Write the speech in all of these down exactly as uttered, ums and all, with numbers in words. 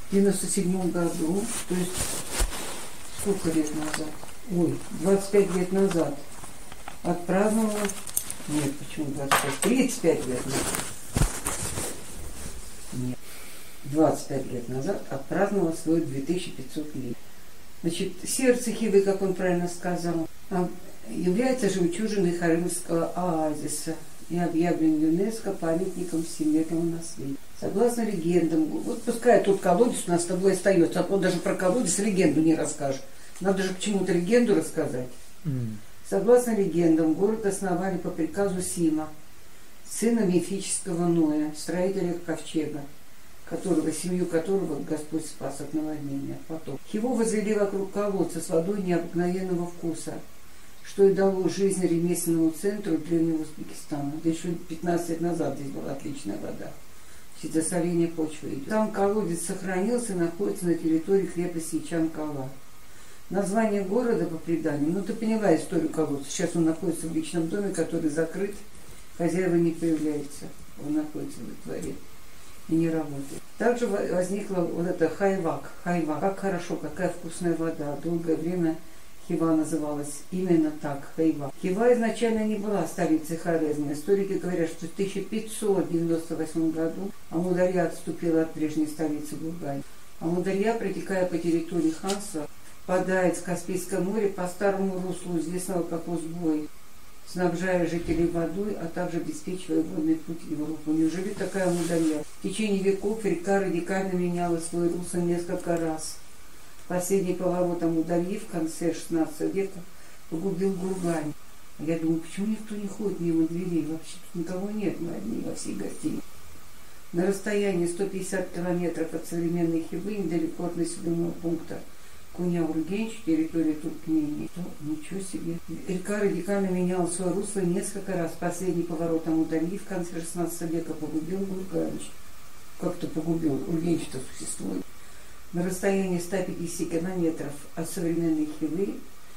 в девяносто седьмом году, то есть сколько лет назад? Ой, двадцать пять лет назад отпраздновала, нет, почему двадцать пять? тридцать пять лет назад. Нет, двадцать пять лет назад отпраздновала свой две тысячи пятьсот лет. Значит, сердце Хивы, как он правильно сказал, является жемчужиной Харемского оазиса и объявлен ЮНЕСКО памятником всемирного наследия. Согласно легендам, вот пускай тут колодец у нас с тобой остается, а то даже про колодец легенду не расскажешь. Надо же почему-то легенду рассказать. Mm. Согласно легендам, город основали по приказу Сима, сына мифического Ноя, строителя ковчега, которого, семью которого Господь спас от наводнения. Потом его возвели вокруг колодца с водой необыкновенного вкуса, что и дало жизнь ремесленному центру древнего Узбекистана. Да еще пятнадцать лет назад здесь была отличная вода. Засоление почвы идет. Сам колодец сохранился и находится на территории крепости Чанкала. Название города по преданию, ну ты поняла историю колодца. Сейчас он находится в личном доме, который закрыт, хозяева не появляются. Он находится во дворе и не работает. Также возникла вот эта хайвак. Хайвак. Как хорошо, какая вкусная вода. Долгое время Хива называлась именно так, Хайва. Хива изначально не была столицей Хорезма. Историки говорят, что в тысяча пятьсот девяносто восьмом году Амударья отступила от прежней столицы Бургай. Амударья, протекая по территории ханства, впадает в Каспийское море по старому руслу, известного как Узбой, снабжая жителей водой, а также обеспечивая водный путь в Европу. Неужели такая Амударья? В течение веков река радикально меняла свой русло несколько раз. Последний поворот Амударьи в конце шестнадцатого века погубил Гургань. Я думаю, почему никто не ходит мимо дверей? Вообще тут никого нет, мы одни во всей гостинице. На расстоянии сто пятьдесят километров от современной Хивы, недалеко от населенного пункта Куня-Ургенч, территории Туркмении. То, ничего себе. Река радикально меняла свое русло несколько раз. Последний поворот Амударьи в конце шестнадцатого века погубил Гургань. Как-то погубил, Ургенч-то существует. На расстоянии ста пятидесяти километров от современной Хивы,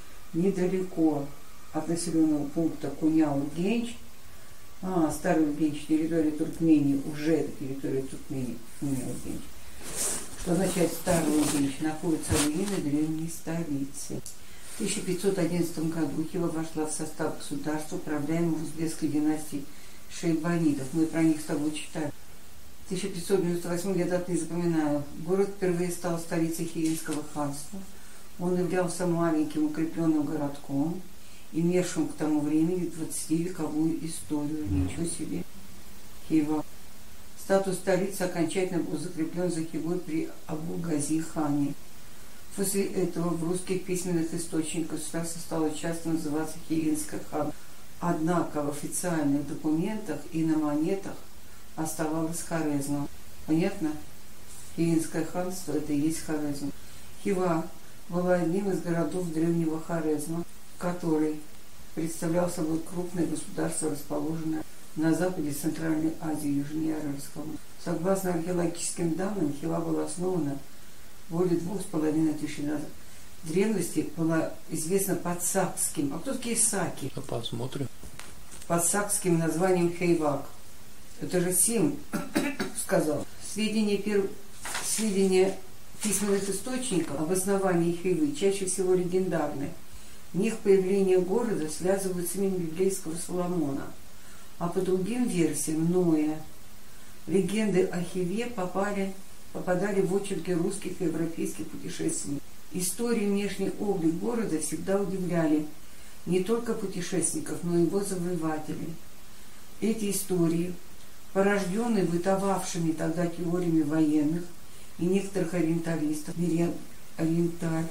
недалеко от населенного пункта Куня-Ургенч, а, старый Ургенч, территория Туркмении, уже это территория Туркмении, Куня-Ургенч, что означает старый Ургенч, находится руины древней столицы. В тысяча пятьсот одиннадцатом году Хива вошла в состав государства, управляемого узбекской династией шейбанидов. Мы про них с тобой читали. тысяча пятьсот девяносто восьмой, я даты не запоминаю. Город впервые стал столицей Хивинского ханства. Он являлся маленьким укрепленным городком, имевшим к тому времени двадцативековую историю. Ничего себе. Хива. Статус столицы окончательно был закреплен за Хивой при Абу-Гази-хане. После этого в русских письменных источниках государство стало часто называться Хивинское ханство. Однако в официальных документах и на монетах оставалось Хорезмом. Понятно? Хивинское ханство — это и есть Хорезм. Хива была одним из городов древнего Хорезма, который представлял собой крупное государство, расположенное на западе Центральной Азии, южнее Аральского. Согласно археологическим данным, Хива была основана более двух с половиной тысяч лет назад. В древности была известна под сакским. А кто такие саки? Посмотрим. Под сакским названием Хайвак. Это же Сим сказал. Сведения, перв... Сведения письменных источников об основании Хивы чаще всего легендарны. В них появление города связывают с именем библейского Соломона, а по другим версиям Ноя. Легенды о Хиве попали, попадали в очерки русских и европейских путешественников. Истории и внешний облик города всегда удивляли не только путешественников, но и его завоевателей. Эти истории, порожденные бытовавшими тогда теориями военных и некоторых ориенталистов, ориенталь,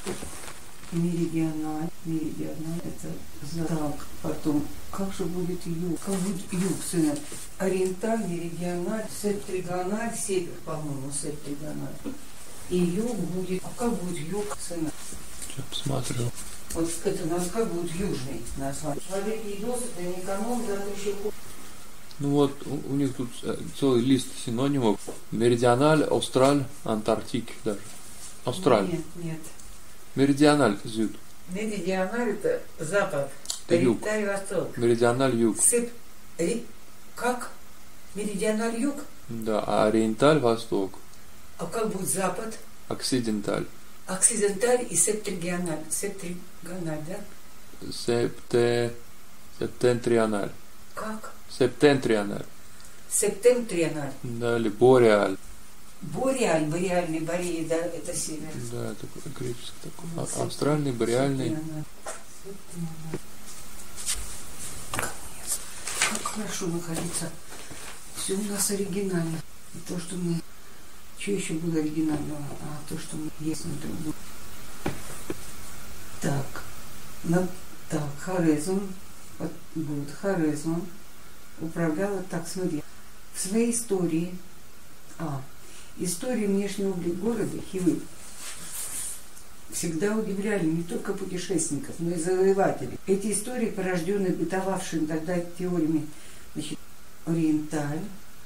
меридиональ, меридиональ, это так, потом, как же будет юг, как будет юг, сына, ориенталь, меридиональ, септриганаль, север, по-моему, септриганаль, и юг будет, а как будет юг, сына? Сейчас посмотрю. Вот это у нас как будет южный название. Человек не досыта, не эконом, зато еще хуже. Ну вот, у, у них тут целый лист синонимов. Меридиональ, Австраль, Антарктик даже. Австраль. Нет, нет. Меридиональ, зюд. Меридиональ это запад. Юг. Восток. Меридиональ, юг. Сып... Ри... Как? Меридиональ, юг? Да, а ориенталь, восток. А как будет запад? Оксиденталь. Оксиденталь и септентриональ. Септентриональ, да? Септе... Септентриональ. Как? Септентриональ. Септентриональ. Да, или бореаль. Бореаль, бореальный, бореи, да, это север. Да, такой греческий такой. А, австральный, бореальный. Как хорошо находиться. Все у нас оригинально. И то, что мы... Что еще было оригинального? А то, что мы есть на другом. Так. На, так, Хорезм. Вот, вот, Хорезм управляла, так, смотри. В своей истории... А, истории внешнего облика города Хивы всегда удивляли не только путешественников, но и завоевателей. Эти истории, порожденные бытовавшими тогда теориями, значит, ориенталь,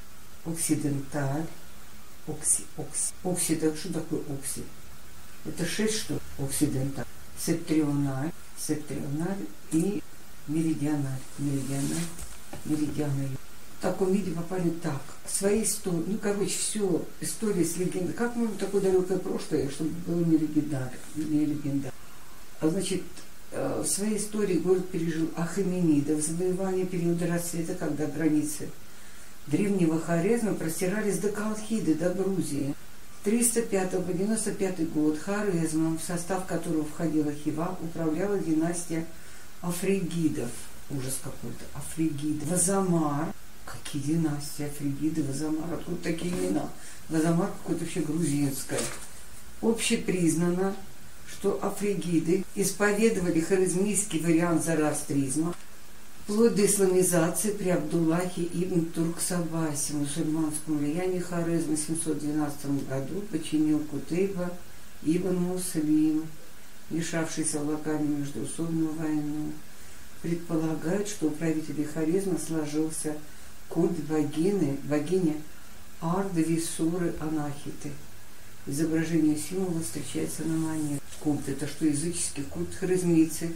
оксиденталь, окси, окси, оксидент, что такое окси? Это шесть, что оксиденталь, септриональ, септриональ и меридиональ, меридиональ, меридиональ. В таком виде попали так. Свои истории, ну, короче, все, история с легендой. Как можно такое далекое прошлое, чтобы было не легендар, не легендар. А значит, в своей истории город пережил Ахеменидов, завоевание периода расцвета, когда границы древнего Хорезма простирались до Колхиды, до Грузии. триста пятый по девяносто пятый год Хорезмом, в состав которого входила Хива, управляла династия Афригидов. Ужас какой-то. Афригид. Вазамар. Какие династии? Афригиды, Вазамар. Откуда такие имена? Вазамар какое-то вообще грузинское. Общепризнано, что афригиды исповедовали хорезмийский вариант зороастризма вплоть до исламизации при Абдуллахе ибн Турксабасе, мусульманском влиянии Хорезма в семьсот двенадцатом году подчинил Кутейба ибн Муслим, лишавшийся в локальную междоусобную войну. Предполагают, что у правителей Хорезма сложился культ богини, богини Ардвисуры Анахиты. Изображение символа встречается на монете. Культ — это что, языческий культ хорезмийцы?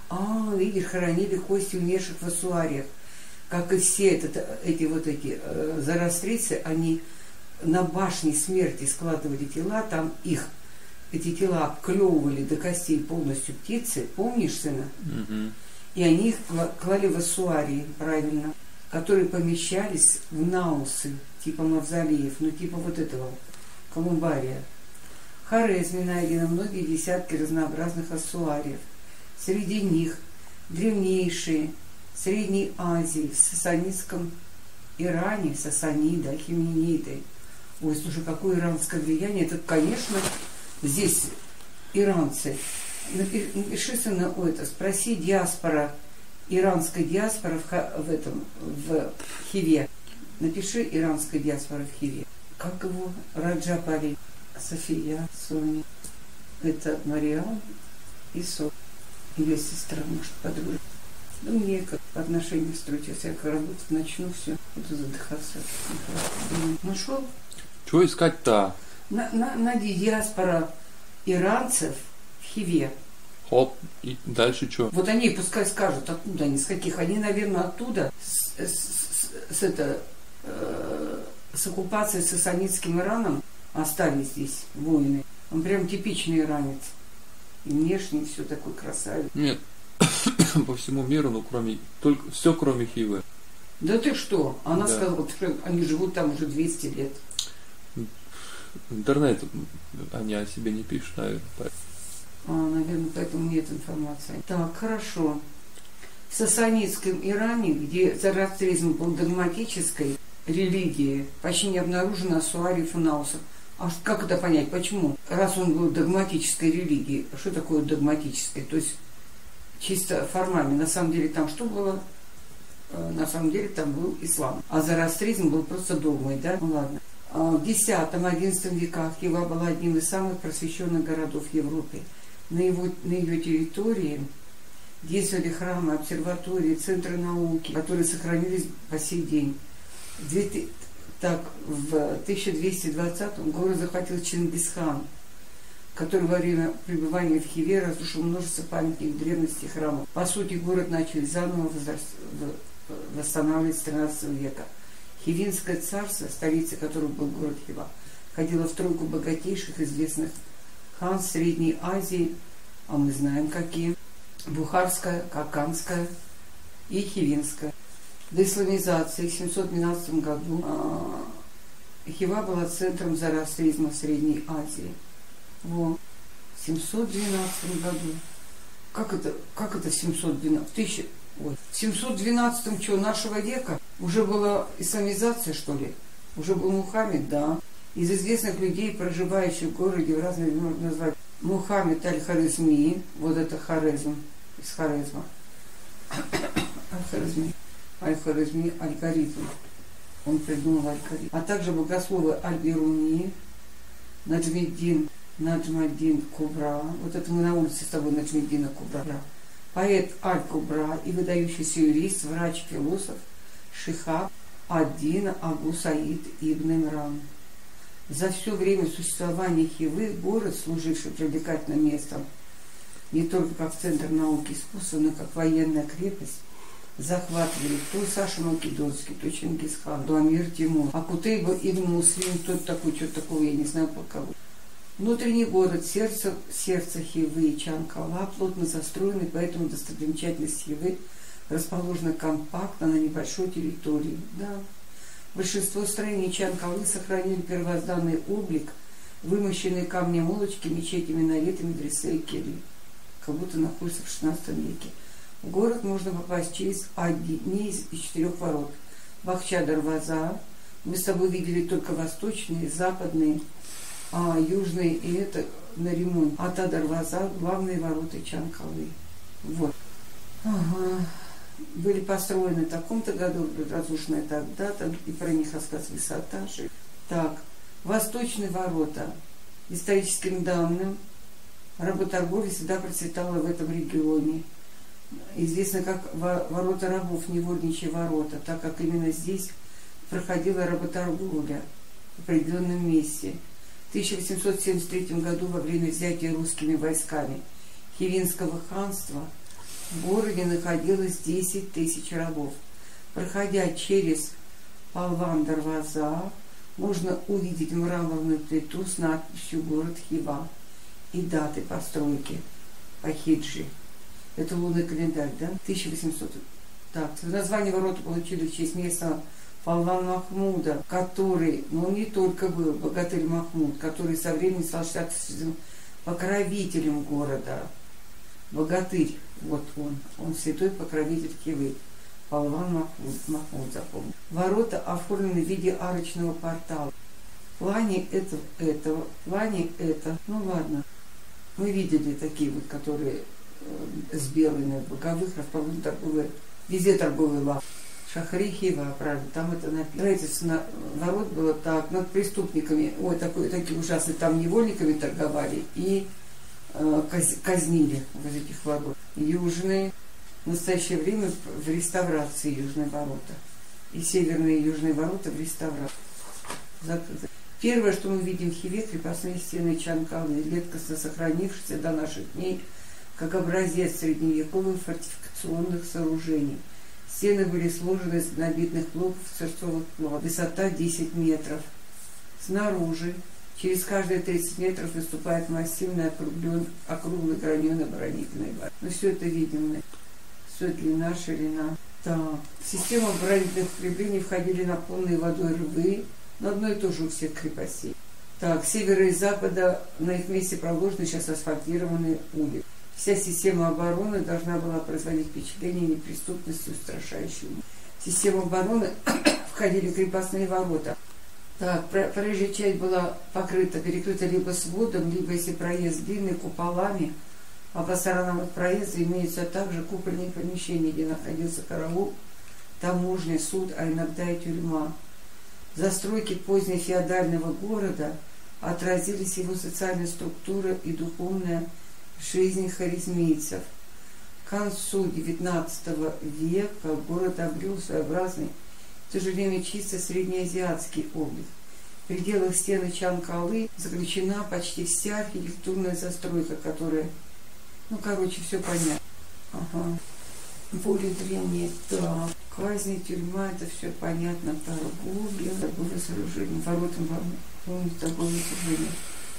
А, видишь, хоронили кости умерших в ассуариях. Как и все это, эти вот эти э, зороастрийцы, они на башне смерти складывали тела, там их, эти тела обклевывали до костей полностью птицы, помнишь, сына? Угу. И они их клали в ассуарии, правильно, которые помещались в наусы, типа мавзолеев, ну типа вот этого колумбария. В Хорезме найдено многие десятки разнообразных ассуариев. Среди них древнейшие Средней Азии, в сасанидском Иране, сасаниды, ахемениды. Ой, слушай, какое иранское влияние. Это, конечно, здесь иранцы. Напиши, сына, о, это, спроси диаспора, иранская диаспора в, в этом, в Хиве. Напиши иранская диаспора в Хиве. Как его? Раджаб Али, София, Соня. Это Мариам и София. Ее сестра, может, подруга. Да мне как по отношению строить, если я работать начну, все, буду задыхаться. Нашел? Чего искать-то? На, на, найди диаспора иранцев в Хиве. Хоп, и дальше что? Вот они пускай скажут, откуда они, с каких. Они, наверное, оттуда, с, с, с, с, это, э, с оккупацией сасанидским Ираном остались здесь воины. Он прям типичный иранец. И внешне все такой красавец. Нет, по всему миру, ну кроме, только все кроме Хивы. Да ты что? Она Да. сказала, что они живут там уже двести лет. Интернет, они о себе не пишут, наверное. А, наверное, поэтому нет информации. Так, хорошо. В сасанидском Иране, где зороастризм был догматической религией, почти не обнаружено ассуариев и наусов. А как это понять? Почему? Раз он был догматической религией, что такое догматической? То есть чисто формально. На самом деле там что было? На самом деле там был ислам. А зороастризм был просто догмой, да? Ну ладно. В десятом-одиннадцатом веках Хива была одним из самых просвещенных городов Европы. На, его, на ее территории действовали храмы, обсерватории, центры науки, которые сохранились по сей день. Так, в тысяча двести двадцатом город захватил Чингисхан, который во время пребывания в Хиве разрушил множество памятников древности храмов. По сути, город начали заново восстанавливать с тринадцатого века. Хивинское царство, столицей которого был город Хива, входила в тройку богатейших известных ханств Средней Азии, а мы знаем какие: Бухарская, Каканская и Хивинская. До исламизации в семьсот двенадцатом году Хива была центром зороастризма в Средней Азии. Вот. В семьсот двенадцатом году. Как это, как это в семьсот двенадцатом? Тысяча, ой, в семьсот двенадцатом что, нашего века? Уже была исламизация, что ли? Уже был Мухаммед, да. Из известных людей, проживающих в городе, в разные можно назвать Мухаммед аль-Хорезми, вот это Хорезм, из Хорезма. Аль-Хорезми, Аль-Хорезми, алгоритм. Он придумал алгоритм. А также богословы Аль-Бируни, Наджмиддин, Наджмаддин Кубра. Вот это мы на улице с тобой Наджмиддина Кубра. Поэт Аль-Кубра и выдающийся юрист, врач, философ Шихаб ад-Дин Абу Саид ибн Имран. За все время существования Хивы город, служивший привлекательным местом не только как центр науки и искусства, но и как военная крепость, захватывали то Саша Македонский, то Чингисхан, то Амир Тимур, а Кутейба ибн Муслим, тот такой, что-то такого, я не знаю по кого. Внутренний город, сердце, сердце Хивы и Чанкала плотно застроены, поэтому достопримечательность Хивы расположена компактно на небольшой территории. Да. Большинство строений Чанкалы сохранили первозданный облик, вымощенные камнем улочки, мечети, минареты, медресе и кельи, как будто находится в шестнадцатом веке. В город можно попасть через одни из четырех ворот. Бахча-Дарваза. Мы с тобой видели только восточные, западные, а южные, и это на ремонт. А та Дарваза — главные ворота Чанкалы. Вот. Ага. Были построены в таком-то году, разрушены тогда-то, и про них рассказ высота. Так, восточные ворота. Историческим данным, работорговля всегда процветала в этом регионе. Известно как ворота рабов, невольничьи ворота, так как именно здесь проходила работорговля в определенном месте. В тысяча восемьсот семьдесят третьем году, во время взятия русскими войсками Хивинского ханства, в городе находилось десять тысяч рабов. Проходя через Палван-Дарваза, можно увидеть мраморную плиту с надписью «Город Хива» и даты постройки по хиджи. Это лунный календарь, да? тысяча восемьсот. Так, название ворота получили в честь местного Палван Махмуда, который, но он не только был богатырь Махмуд, который со временем стал считаться покровителем города. Богатырь, вот он, он святой покровитель Хивы. Палван Махмуд, Махмуд запомнил. Ворота оформлены в виде арочного портала. В плане этого, этого, в плане это, ну ладно, мы видели такие вот, которые э, с белыми, боковых, расположены торговые, везде торговые лавки. Шахри Хива, правильно, там это написано. Ворот было так, над преступниками, ой, такой, такие ужасные, там невольниками торговали и э, каз, казнили вот этих ворот. Южные, в настоящее время в реставрации южные ворота. И северные и южные ворота в реставрации. Закрыты. Первое, что мы видим в Хиве, крепостные стены Чанкалы, редкостно сохранившиеся до наших дней, как образец средневековых фортификационных сооружений. Стены были сложены из гранитных блоков сырцовых плит. Высота десять метров. Снаружи, через каждые тридцать метров, выступает массивный округлый граненый оборонительный бар. Ну, все это видимо. Все длина, ширина. Так. В систему оборонительных укреплений входили наполненные водой рвы, но одно и то же у всех крепостей. Так, с севера и запада на их месте проложены сейчас асфальтированные улицы. Вся система обороны должна была производить впечатление неприступности, устрашающей. В систему обороны входили крепостные ворота. Так, проезжая часть была покрыта, перекрыта либо сводом, либо, если проезд длинный, куполами, а по сторонам от проезда имеются также купольные помещения, где находился караул, таможня, суд, а иногда и тюрьма. Застройки позднефеодального города отразились его социальная структура и духовная жизнь хорезмийцев. К концу девятнадцатого века город обрел своеобразный, в то же время чисто среднеазиатский облик. В пределах стены Чанкалы заключена почти вся архитектурная застройка, которая, ну, короче, все понятно. Ага. Более древние, да. Казни, тюрьма, это все понятно. Торговля, торговое сооружение, воротам волны. Помните такое выражение?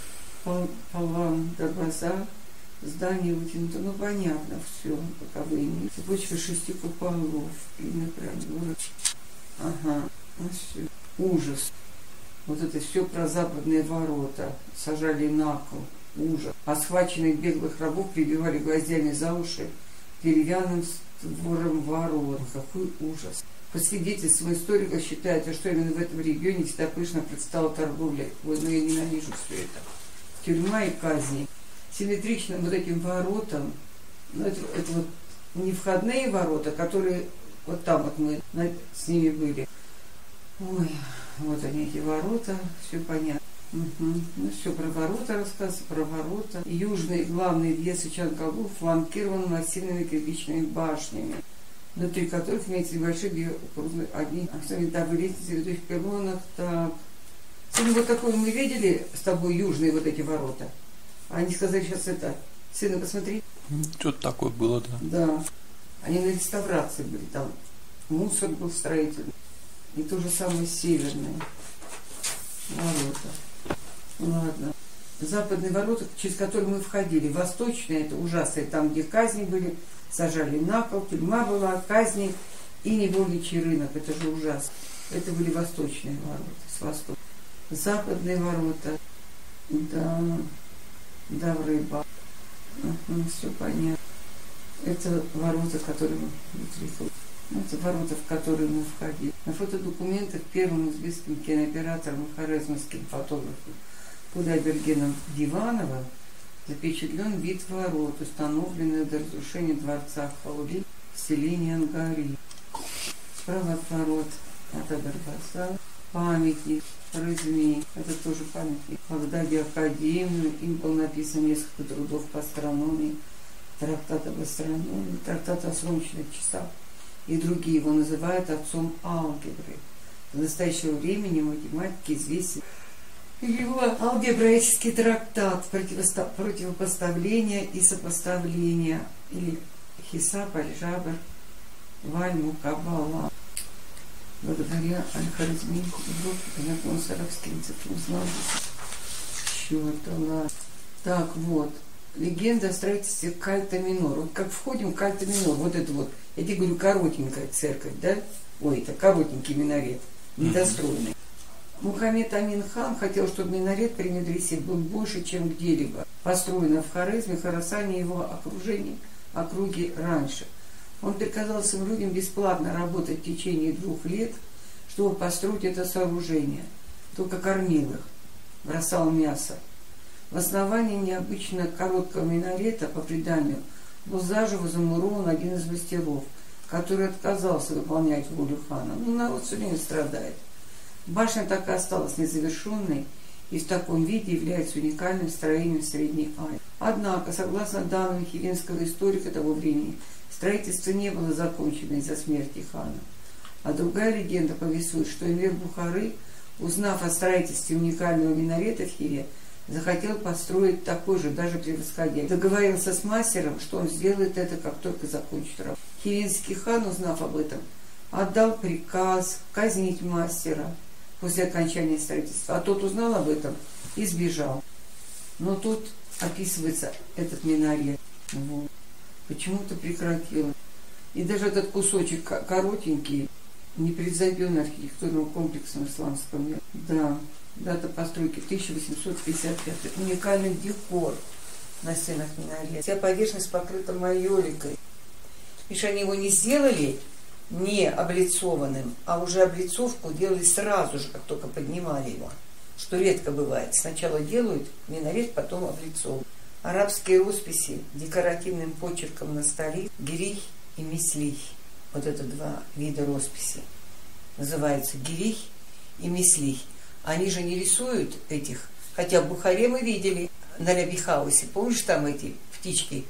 Полван до базар, здание вытянуто. Ну, понятно, все, боковые нити. Цепочка шести куполов, длинный коридор. Ага, ну все. Ужас. Вот это все про западные ворота. Сажали на кол. Ужас. А схваченных беглых рабов прибивали гвоздями за уши деревянным створом ворот. Какой ужас. По свидетельствам историков считается, что именно в этом регионе всегда пышно предстала торговля. Ой, ну я ненавижу все это. Тюрьма и казни. Симметричным вот этим воротам, ну это, это вот не входные ворота, которые вот там вот мы с ними были. Ой, вот они эти ворота, все понятно. Угу. Ну все, про ворота рассказывается, про ворота. Южный главный въезд Чангалу фланкирован массивными кирпичными башнями, внутри которых имеются небольшие биокрузные одни винтовые лестницы, ведущие в пилонах. Так. Сегодня вот такое мы видели с тобой, южные вот эти ворота. Они сказали, сейчас это, сына, посмотри. Что-то такое было, да. Да. Они на реставрации были, там мусор был строительный. И то же самое северные ворота. Ладно. Западные ворота, через которые мы входили. Восточные, это ужасные, там, где казни были, сажали на кол, тюрьма была, казни и невольничий рынок. Это же ужасно. Это были восточные ворота, с востока. Западные ворота, да, да, в рыба. Угу, все понятно. Это ворота, которые мы внутри. Это ворота, в которые мы входили. На фотодокументах первым известным кинооператором и хорезмским фотографом Худайбергеном Дивановым запечатлен вид ворот, установленный до разрушения дворца Хаули в селении Ангари. Справа от ворот Атадарбаса памятник Хорезми, это тоже памятник. В Багдаде академию, им был написан несколько трудов по астрономии, трактат об астрономии, трактат о солнечных часах и другие. Его называют отцом алгебры. До настоящего времени математики известен его алгебраический трактат противопоставления и сопоставления, или Хисаб аль-Жабр валь-Мукаббала. Благодаря Аль-Хорезми Европе познакомился с арабским языком, знал чего-то, ладно. Так вот, легенда о строительстве Кальта-Минор. Вот как входим в Кальта-Минор, вот это вот, я тебе говорю, коротенькая церковь, да? Ой, это коротенький минарет, недостроенный. Мухаммед Амин хан хотел, чтобы минарет при медресе был больше, чем где-либо. Построено в Хорезме, Хорасане и его окружении, округе раньше. Он приказал своим людям бесплатно работать в течение двух лет, чтобы построить это сооружение. Только кормил их, бросал мясо. В основании необычно короткого минарета, по преданию, был заживо замурован один из мастеров, который отказался выполнять волю хана. Ну, народ все время страдает. Башня так и осталась незавершенной и в таком виде является уникальным строением Средней Азии. Однако, согласно данным хивенского историка того времени, строительство не было закончено из-за смерти хана. А другая легенда повествует, что эмир Бухары, узнав о строительстве уникального минарета в Хиве, захотел построить такой же, даже превосходящий. Договорился с мастером, что он сделает это, как только закончит работу. Хивенский хан, узнав об этом, отдал приказ казнить мастера после окончания строительства. А тот узнал об этом и сбежал. Но тут описывается этот минарет. Вот. Почему-то прекратил. И даже этот кусочек коротенький, непревзойденный архитектурным комплексом исламского мира. Да, дата постройки тысяча восемьсот пятьдесят пятый. Уникальный декор на стенах минарета. Вся поверхность покрыта майоликой. Видишь, они его не сделали не облицованным, а уже облицовку делали сразу же, как только поднимали его. Что редко бывает. Сначала делают минарет, потом облицовывают. Арабские росписи декоративным почерком на столе, гирих и мислих. Вот это два вида росписи. Называются гирих и мислих. Они же не рисуют этих, хотя в Бухаре мы видели на Лябихаусе, помнишь, там эти птички,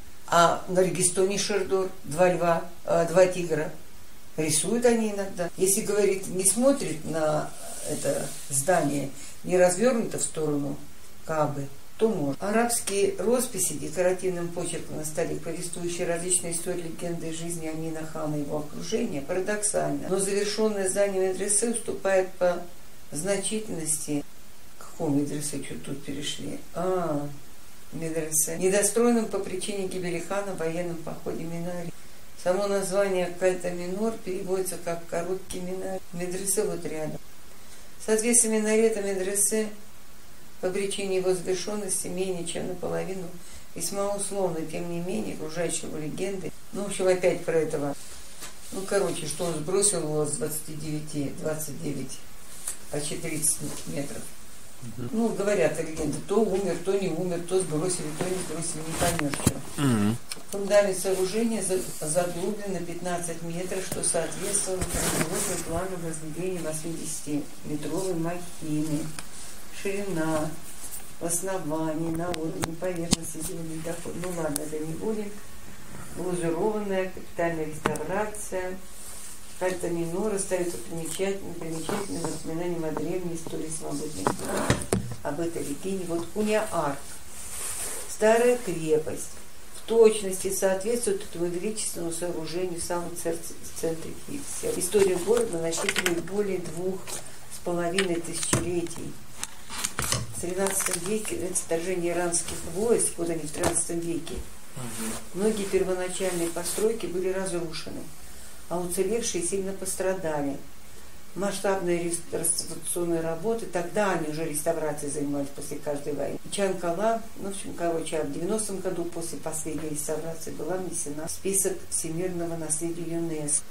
а на Регистоне Шердор два льва, э, два тигра. Рисуют они иногда. Если, говорит, не смотрит на это здание, не развернуто в сторону Каабы, то может. Арабские росписи декоративным почерком на столе, повествующие различные истории, легенды из жизни Амина хана и его окружения, парадоксально, но завершенное здание медресе уступает по значительности Какого медресе что тут перешли? А, медресе. Недостроенным по причине гибели хана в военном походе Минари. Само название Кальта-Минор переводится как короткий минарет. Медресе вот рядом. Соответствие минарета медресе по причине его завершенности менее чем наполовину весьма условно, тем не менее, окружающие его легенды. Ну, в общем, опять про этого. Ну, короче, что он сбросил его с двадцати девяти, двадцать девять, почти тридцать метров. Uh-huh. Ну, говорят легенды, то умер, то не умер, то сбросили, то не сбросили, не поймешь, что. Uh-huh. Фундамент сооружения заглублен на пятнадцать метров, что соответствовало грандиозному плану возведения восьмидесятиметровой махины. Ширина в основании, на уровне поверхности земли доходит. Ну ладно, это не будем. Глазурованная капитальная реставрация. Кальта-Минор остается примечательным, примечательным воспоминанием о древней истории свободных стран. Об этой легенде. Вот Куня-Арк. Старая крепость. В точности соответствует этому величественному сооружению в самом центре Хикса. История города насчитывает более двух с половиной тысячелетий. В тринадцатом веке это вторжение иранских войск, вот они в тринадцатом веке, многие первоначальные постройки были разрушены, а уцелевшие сильно пострадали. Масштабные реставрационные работы, тогда они уже реставрацией занимались после каждой войны. Чанкала, ну, в общем, короче, а в девяностом году после последней реставрации была внесена в список всемирного наследия ЮНЕСКО.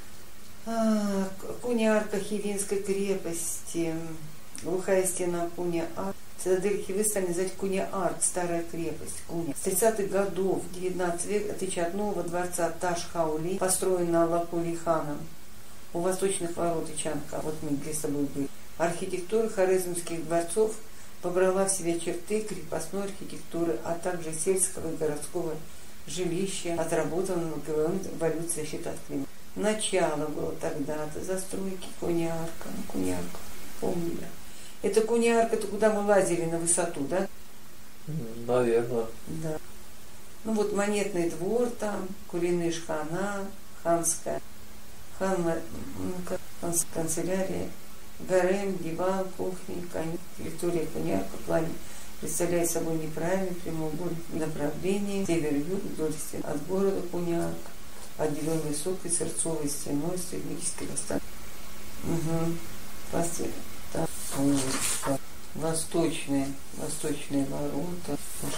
А, Куня-Арка Хивинской крепости, глухая стена Куня-Арк. Цитадель Хивы стали называть Куня-Арк, старая крепость, Куня. С тридцатых годов девятнадцатого века, в отличие от нового дворца Таш-Хаули, построенного Аллакули ханом у восточных ворот Ичанка, вот мы где с тобой были, архитектура хорезмских дворцов побрала в себя черты крепостной архитектуры, а также сельского и городского жилища, отработанного эволюцией за счет от климата. Начало было тогда-то застройки Куня-Арка, Куня-Арка, помню я. Это Куня-Арк, это куда мы лазили на высоту, да? Наверное. Да. Ну вот монетный двор там, куриная шхана, ханская, хан, канцелярия, гарем, диван, кухня, конюшня. Территория Куня-Арка в плане представляет собой неправильный прямоугольник направления север-юг вдоль стен от города Куня-Арк, отделен высокой сырцовой стеной стратегической достаточно. Угу. Посмотрим. Так, вот, восточные, восточные ворота.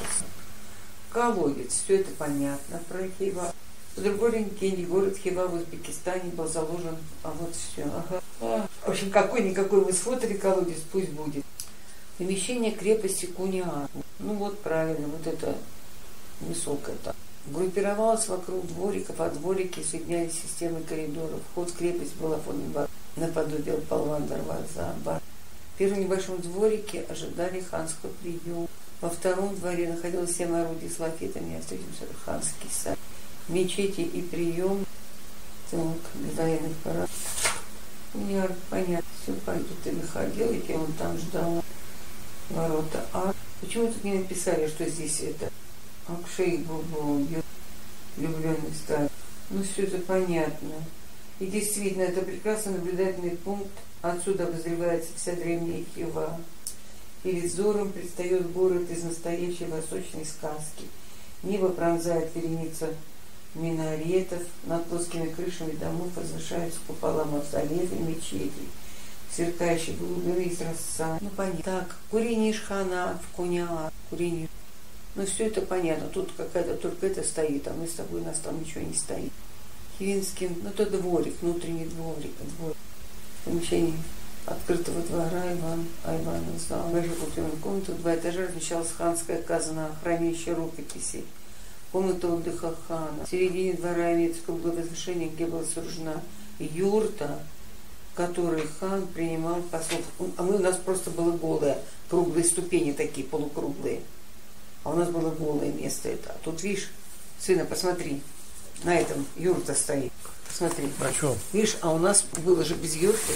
Колодец, все это понятно про Хива. С другой легенде город Хива в Узбекистане был заложен, а вот все. Ага. А, в общем, какой-никакой вы сфотали колодец, пусть будет. Помещение крепости Куня-Арк. Ну вот правильно, вот это высокое там. Группировалось вокруг двориков, а дворики соединялись с системой коридоров. Вход в крепость был оформлен наподобие Палван-Дарваза. В первом небольшом дворике ожидали ханского приема. Во втором дворе находилось семь орудий с лафетами, а в третьем ханский сад. Мечети и прием. Так, для военных парад. Мне понятно, все пойдет. Ты выходил, и кем он там ждал. Ворота. А почему тут не написали, что здесь это? Акшей был влюбленный старый. Ну, все это понятно. И действительно, это прекрасный наблюдательный пункт. Отсюда обозревается вся древняя Хива. Перед взором предстает город из настоящей восточной сказки. Небо пронзает вереница минаретов. Над плоскими крышами домов возвышаются купола мавзолеев и мечетей. Сверкающие голубые из роса. Ну, понятно. Так, курение шхана в Куня-Арк. Курение. Ну, все это понятно. Тут какая-то только это стоит, а мы с тобой, у нас там ничего не стоит. Хивинским, ну, это дворик, внутренний дворик, дворик. Помещение открытого двора Иван, Айвана зал. Большой культурной комнаты, два этажа размещалась ханская казна, хранилище рукописей. Комната отдыха хана. В середине двора имеется круглое возвышение, где была сооружена юрта, в которой хан принимал послов. А мы, у нас просто было голое, круглые ступени такие, полукруглые. А у нас было голое место это. А тут, видишь, сына, посмотри, на этом юрта стоит. Посмотри. А что? Видишь, а у нас было же без юрты.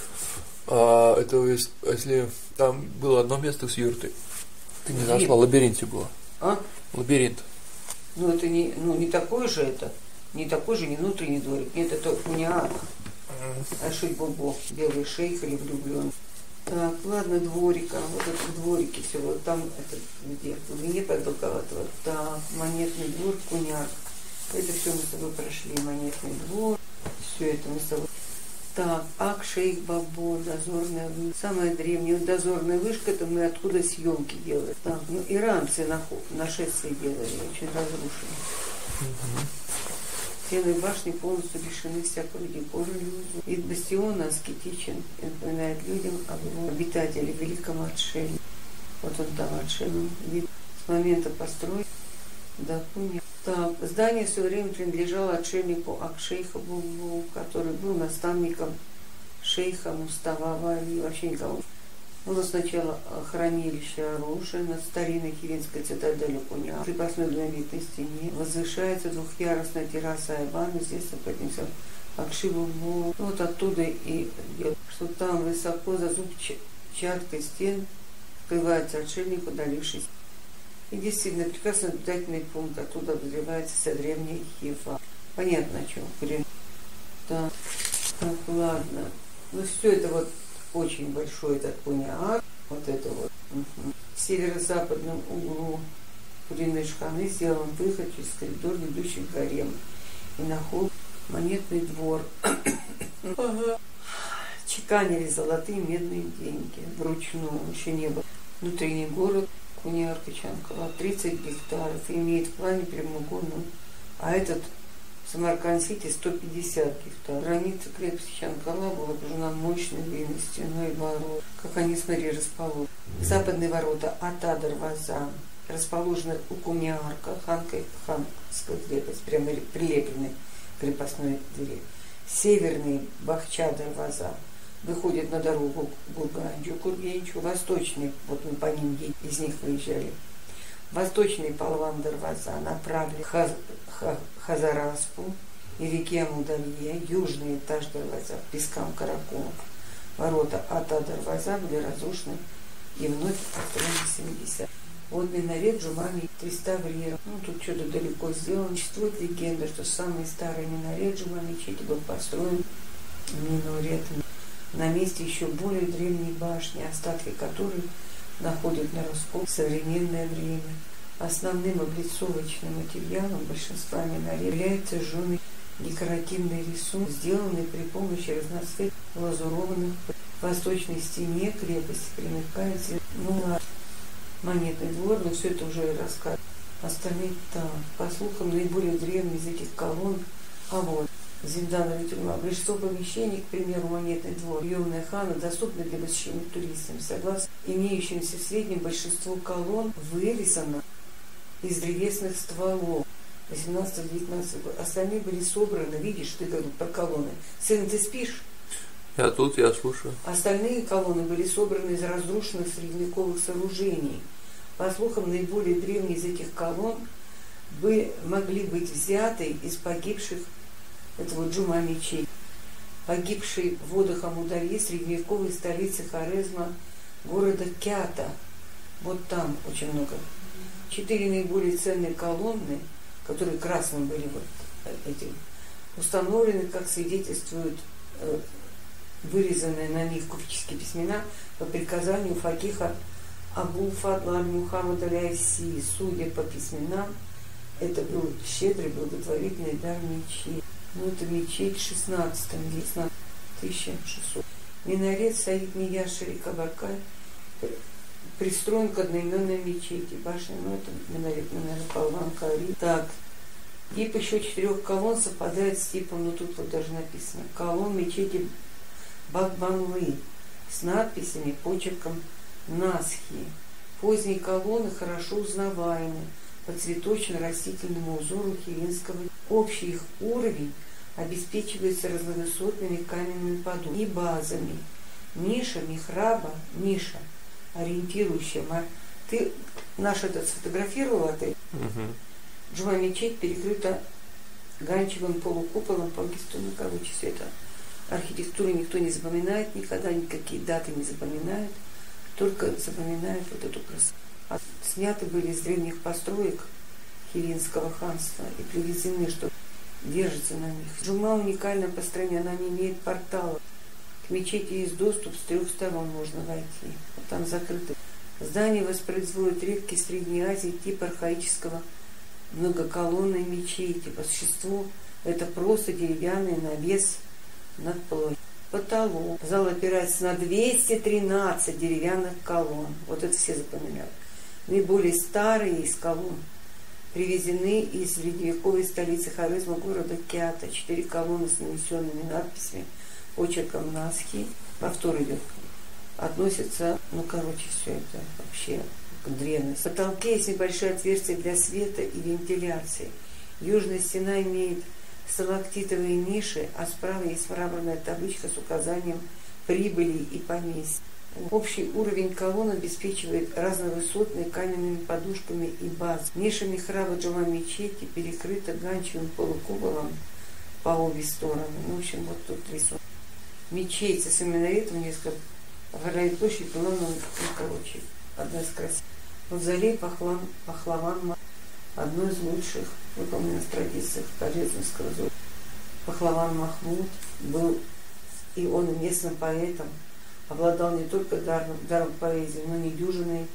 А это если там было одно место с юртой. Ты не нашла, в лабиринте было. А? Лабиринт. Ну это не, ну не такой же это, не такой же, не внутренний дворик. Нет, это Куня-Арк. Ашиль Бобо, белый шейх или влюбленный. Так, ладно, дворика. Вот это дворики все. Вот там, это где? В глубине продолговатого. Так, монетный двор, Куняр. Это все мы с тобой прошли. Монетный двор. Все это мы с тобой. Так, Ак-Шейх Бабо, дозорная вышка. Самая древняя. Вот дозорная вышка, это мы откуда съемки делали. Так, ну иранцы на нашествие делали, очень разрушены. Стены башни полностью лишены всякого декора. Вид бастиона аскетичен и напоминает людям об его обитателе, великом отшельнике. Вот он там отшельник. Вид с момента постройки до Куня. Так, здание в свое время принадлежало отшельнику Ак-Шейху Бабу, который был наставником шейха Мустафа Вали, вообще никого. Было сначала хранилище оружия над старинной хивинской цитаделью Куня. В крепостной гранитной стене возвышается двухъярусная терраса Айбана. Здесь находимся Акшибу. Вот оттуда и что там высоко за зубчаткой стен скрывается отшельник, удалившись. И действительно прекрасный наблюдательный пункт. Оттуда обозревается вся древняя Хива. Понятно, о чем. Так, так, ладно. Ну все это вот очень большой этот Куняр, вот это вот. Угу. В северо-западном углу куриной шханы сделан выход через коридор, ведущий к гарему. И на холл монетный двор. Ага. Чеканили золотые медные деньги. Вручную, еще не было. Внутренний город Куняр Качанкала тридцать гектаров. Имеет в плане прямоугольную. А этот Самарканд-Сити сто пятьдесят гектаров. Граница крепости Чанкала была окружена мощной длинной стеной ворот. Как они, смотри, расположены. Западные ворота Ата-Дарваза расположены у Куниарка, ханка, ханская крепость, прямо прилепленной к крепостной двери. Северный Бахча-Дарваза выходит на дорогу к Гурганджу, Кургенчу. Восточный, вот мы по ним из них выезжали. Восточный Палван-Дарваза направлен к Хаз, Ха, Хазараспу и реке Амудалье. Южный этаж Дарваза к пескам Каракумов. Ворота Ата-Дарваза были разрушены и вновь построены в семидесятых. Вот минарет Джумами реставрирован. Ну, тут что-то далеко сделано. Существует легенда, что самый старый минарет Джума-мечети был построен минаретом на месте еще более древней башни, остатки которой находят на раскоп в современное время. Основным облицовочным материалом большинства минарет является жженый декоративный рисунок, сделанный при помощи разноцветных лазурованных. В восточной стене крепости примыкает ну, монетный двор, но все это уже рассказ. Остальные там, по слухам, наиболее древний из этих колонн, а вот Зинданова тюрьма. Большинство помещений, к примеру, монетный двор, приемная хана, доступны для посещения туристам. Согласно имеющимся в среднем, большинство колонн вырезано из древесных стволов восемнадцатого-девятнадцатого года. Остальные были собраны, видишь, ты говоришь про колонны. Сын, ты спишь? Я тут, я слушаю. Остальные колонны были собраны из разрушенных средневековых сооружений. По слухам, наиболее древние из этих колонн бы могли быть взяты из погибших, это вот Джума-мечеть, погибшей в водах Амудалье, средневековой столицы Хорезма, города Кята. Вот там очень много. Четыре наиболее ценные колонны, которые красным были вот эти, установлены, как свидетельствуют э, вырезанные на них купеческие письмена по приказанию факиха Абу-Фадла аль-Мухаммад аль-Айси. Судя по письменам, это был щедрый благотворительный дар мечети. Ну, это мечеть шестнадцатого века, тысяча шестьсот. Минарет Саид Мия Шарика Баркай пристроен к одноименной мечети. Башня, ну, это минарет, наверное, Палван Кари. Так, тип еще четырех колонн совпадает с типом, ну, тут вот даже написано, колонн мечети Бакбанлы с надписями, почерком Насхи. Поздние колонны хорошо узнаваемы по цветочно-растительному узору хивинского. Общий их уровень обеспечивается разновысотными каменными подушками и базами. Ниша Михраба, ниша, ориентирующая. Ты наш этот сфотографировала, ты? Угу. Джума-мечеть перекрыта ганчевым полукуполом по Гистуну. Короче, все это архитектуру никто не запоминает никогда, никакие даты не запоминают, только запоминают вот эту красоту. А сняты были из древних построек Хивинского ханства и привезены, что держится на них. Джума уникальна по стране, она не имеет портала. К мечети есть доступ, с трех сторон можно войти. Вот там закрыто. Здание воспроизводит редкий в Средней Азии тип архаического многоколонной мечети. По существу это просто деревянный навес над площадью. Потолок. Зал опирается на двести тринадцать деревянных колонн. Вот это все запоминают. Наиболее старые из колонн привезены из средневековой столицы Хорезма, города Киата. Четыре колонны с нанесенными надписями, почерком Насхи. Повтор идет. Относится, ну короче, все это вообще к древности. В потолке есть небольшое отверстие для света и вентиляции. Южная стена имеет сталактитовые ниши, а справа есть мраморная табличка с указанием прибыли и поместья. Общий уровень колонн обеспечивает разновысотными каменными подушками и баз. Ниша михраба джума мечети перекрыта ганчевым полукуполом по обе стороны. Ну, в общем, вот тут рисунок. Мечеть со своим минаретом несколько городит площадь была, ну, короче, одна из красивых. Мавзолей Пахлан, Пахлаван, одно из лучших, выполнено в традициях Хорезмского зодчества. Пахлаван Махмуд был и он местным поэтом, обладал не только даром, даром поэзии, но и недюжинной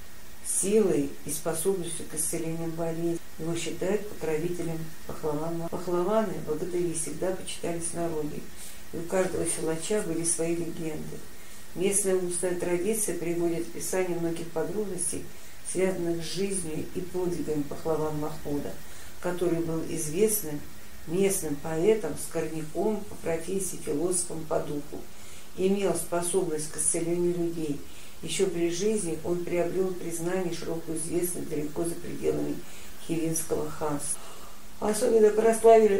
силой и способностью к исцелению болезней. Его считают покровителем пахлавана. Пахлаваны, богатыри, всегда почитались в народе, и у каждого силача были свои легенды. Местная устная традиция приводит описание многих подробностей, связанных с жизнью и подвигами Пахлавана Махмуда, который был известным местным поэтом, скорняком по профессии, философом по духу, имел способность к исцелению людей. Еще при жизни он приобрел признание и широкую известность далеко за пределами Хивинского ханства. Особенно прославили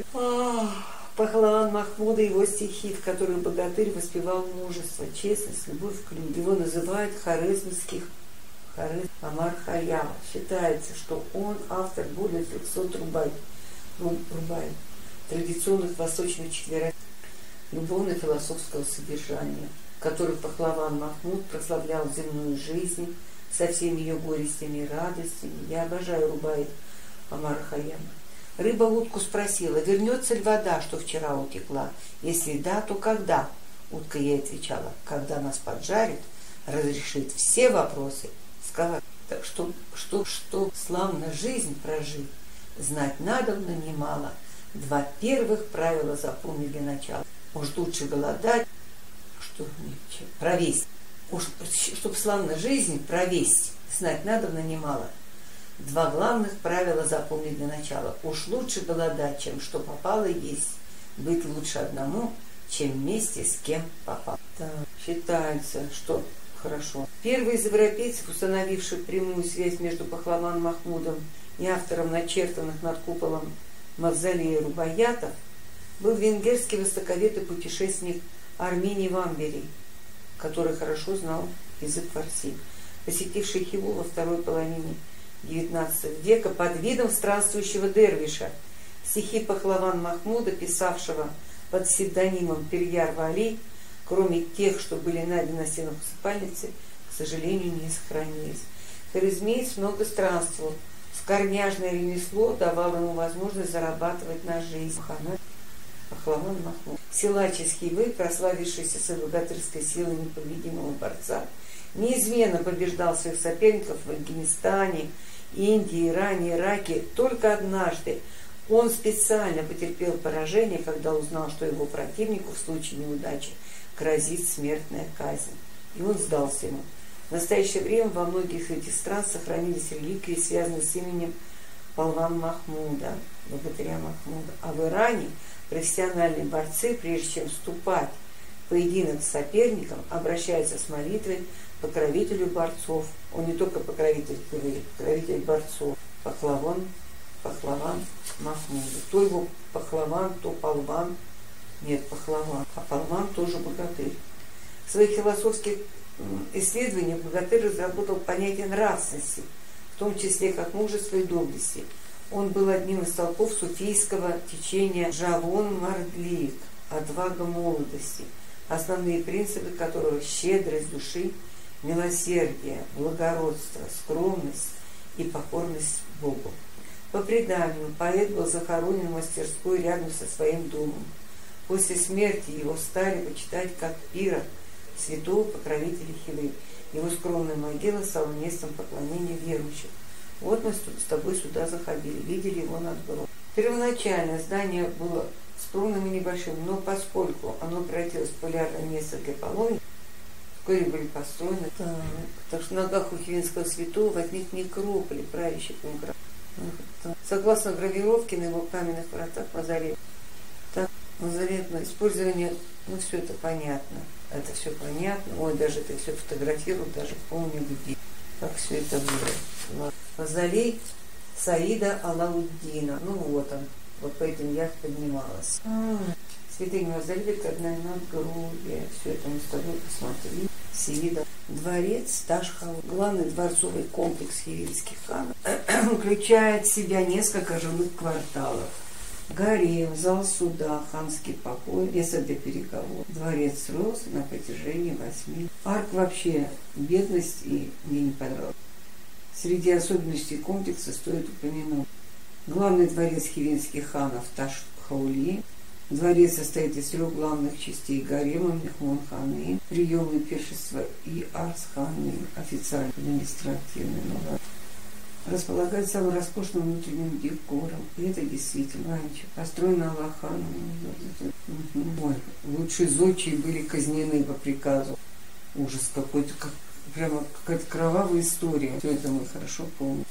Пахлаван Махмуда и его стихи, в которых богатырь воспевал мужество, честность, любовь к людям. Его называют хорезмских Хорезм Омар Хайям. Считается, что он автор более трехсот рубай, рубай традиционных восточных четверостишей любовно-философского содержания, в которых Пахлаван Махмуд прославлял земную жизнь со всеми ее горестями и радостями. Я обожаю рубай Омара Хайяма. Рыба утку спросила, вернется ли вода, что вчера утекла. Если да, то когда? Утка ей отвечала, когда нас поджарит, разрешит все вопросы. Сказала, так что, что, что славно жизнь прожить, знать надобно немало. Два первых правила запомни для начала. Может, лучше голодать, что провесть. Уж, чтоб славно жизнь провесть, знать надобно немало. Два главных правила запомни для начала. Уж лучше голодать, чем что попало есть. Быть лучше одному, чем вместе с кем попало. Да. Считается, что хорошо. Первый из европейцев, установивший прямую связь между Пахлаваном Махмудом и автором начертанных над куполом мавзолея рубаятов, был венгерский востоковед и путешественник Армений Вамберий, который хорошо знал язык фарси, посетивший Хиву во второй половине девятнадцатого века под видом странствующего дервиша. Стихи Пахлавана Махмуда, писавшего под псевдонимом Перьяр Вали, кроме тех, что были найдены на стенах усыпальницы, к сожалению, не сохранились. Хорезмеец много странствовал. Скорняжное ремесло давало ему возможность зарабатывать на жизнь. Пахлаван Махмуд. Силач из Хивы, прославившийся своей богатырской силой непобедимого борца, неизменно побеждал своих соперников в Афганистане, Индии, Иране, Ираке. Только однажды он специально потерпел поражение, когда узнал, что его противнику в случае неудачи грозит смертная казнь. И он сдался ему. В настоящее время во многих этих стран сохранились реликвии, связанные с именем Пахлавана Махмуда, богатыря Махмуда. А в Иране профессиональные борцы, прежде чем вступать в поединок с соперником, обращаются с молитвой к покровителю борцов. Он не только покровитель, покровитель борцов. Пахлаван, Пахлаван Махмуда. То его Пахлаван, то Палван. Нет, Пахлаван. А Палван тоже богатырь. В своих философских исследованиях богатырь разработал понятие нравственности, в том числе как мужества и доблести. Он был одним из толпов суфийского течения Жавон Мардлик, отвага молодости, основные принципы которого щедрость души, милосердие, благородство, скромность и покорность Богу. По преданию, поэт был захоронен в мастерской рядом со своим домом. После смерти его стали почитать как Пира, святого покровителя Хивы. Его скромная могила стала местом поклонения верующих. Вот мы с тобой сюда заходили, видели его надгробие. Первоначально здание было скромным и небольшим, но поскольку оно превратилось в полярное место для паломников, вскоре были построены. Так, так что в ногах у хивинского святого возник некрополь, правящий Кунгра. Согласно гравировке на его каменных вратах мавзолея. Так, мавзолейное использование, ну все это понятно. Это все понятно. Ой, даже это все фотографируют, даже помню где. Как все это было. Мавзолей Саида Алауддина. Ну вот он. Вот по этим я поднималась. А, святыня мавзолей, это одна надгробие. Все это мы с тобой посмотрели. Саида. Дворец Таш-Хаулии. Главный дворцовый комплекс хивинских ханов включает в себя несколько жилых кварталов. Гарем, зал суда, ханский покой, место для переговоров. Дворец рос на протяжении восьми. Парк вообще бедность и мне не понравился. Среди особенностей комплекса стоит упомянуть. Главный дворец хивинских ханов Таш-Хаулии. Дворец состоит из трех главных частей: гарема, мехмон-ханы, приемы, пиршества и арс-ханы, официально административный новый. Располагает самым роскошным внутренним декором. И это действительно раньше. Построено Аллаханом. Ой, лучшие зодчие были казнены по приказу. Ужас какой-то, как, прямо какая-то кровавая история. Все это мы хорошо помним.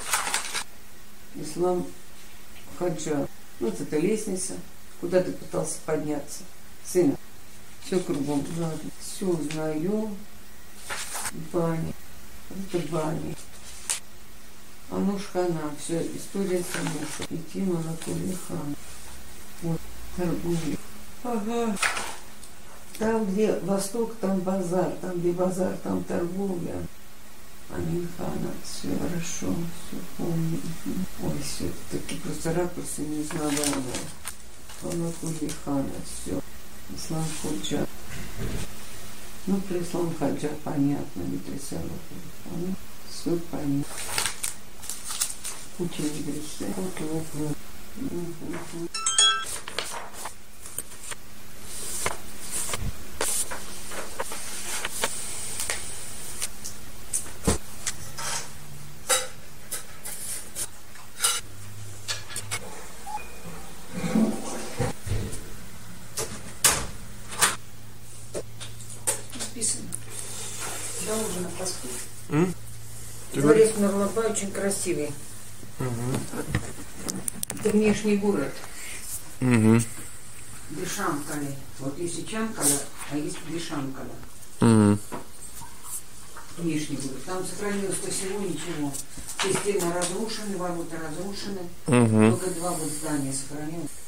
Ислам Хаджа. Вот это лестница. Куда ты пытался подняться? Сына. Все кругом. Ладно. Все узнаем. Бани. Это бани. Ануш-хана. Все. История Сануша. И Тима Анатолий хан. Вот. Торговля. Ага. Там, где восток, там базар. Там, где базар, там торговля. Аминхана. Все хорошо. Все помню. Ой, все. Такие просто ракурсы незнаваемые. Анатолий хана. Все. Ислам Хаджа. Ну, про Ислам Хаджа понятно. Не присяла. Все понятно. Куча грехи. Написано. До ужина поспит. М? Дворец Нурлаба очень красивый. Угу. Это внешний город. Угу. Бешанкале. Вот есть Чанкала, а есть Бешанкала. Угу. Внешний город. Там сохранилось по всего ничего. Все стены разрушены, ворота разрушены. Угу. Только два вот здания сохранилось.